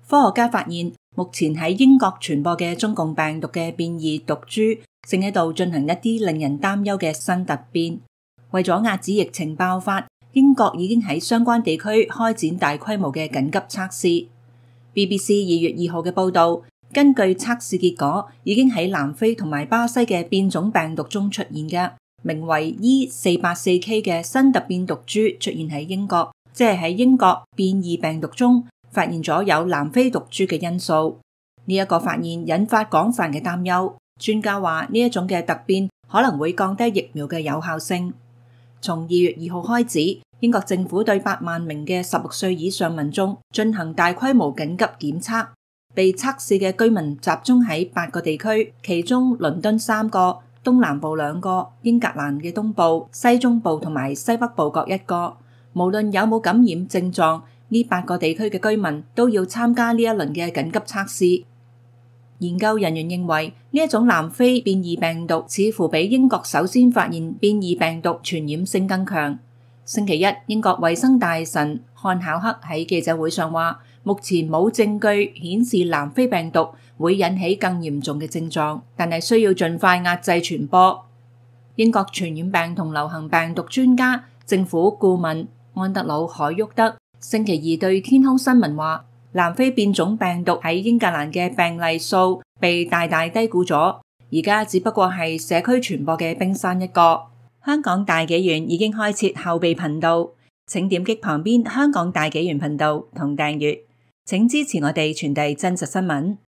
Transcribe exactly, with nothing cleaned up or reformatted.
科學家發現，目前喺英國傳播嘅中共病毒嘅變異毒株正喺度進行一啲令人擔憂嘅新突變。為咗壓止疫情爆發，英國已經喺相關地區開展大規模嘅緊急測試。B B C 二月二號嘅報導，根據測試結果，已經喺南非同埋巴西嘅變種病毒中出現嘅名為 E 四八四 K 嘅新突變毒株出現喺英國，即係喺英國變異病毒中發現咗有南非毒株嘅因素。呢一個發現引發廣泛嘅擔憂，專家話呢一種嘅突變可能會降低疫苗嘅有效性。從二月二號開始，英國政府對八萬名嘅十六歲以上民眾進行大規模緊急檢測，被測試嘅居民集中喺八個地區，其中倫敦三個、東南部兩個、英格蘭嘅東部、西中部同埋西北部各一個。無論有冇感染症狀，呢八個地區嘅居民都要參加呢一輪嘅緊急測試。研究人員認為，呢一種南非變異病毒似乎比英國首先發現變異病毒傳染性更強。星期一，英國衛生大臣漢考克喺記者會上話，目前冇證據顯示南非病毒會引起更嚴重嘅症狀，但係需要盡快壓制傳播。英國傳染病同流行病毒專家、政府顧問安德魯海沃德星期二對天空新聞話，南非變種病毒喺英格蘭嘅病例數被大大低估咗，而家只不過係社區傳播嘅冰山一角。香港大紀元已經開設後備頻道，請點擊旁邊香港大紀元頻道同訂閱，請支持我哋傳遞真實新聞。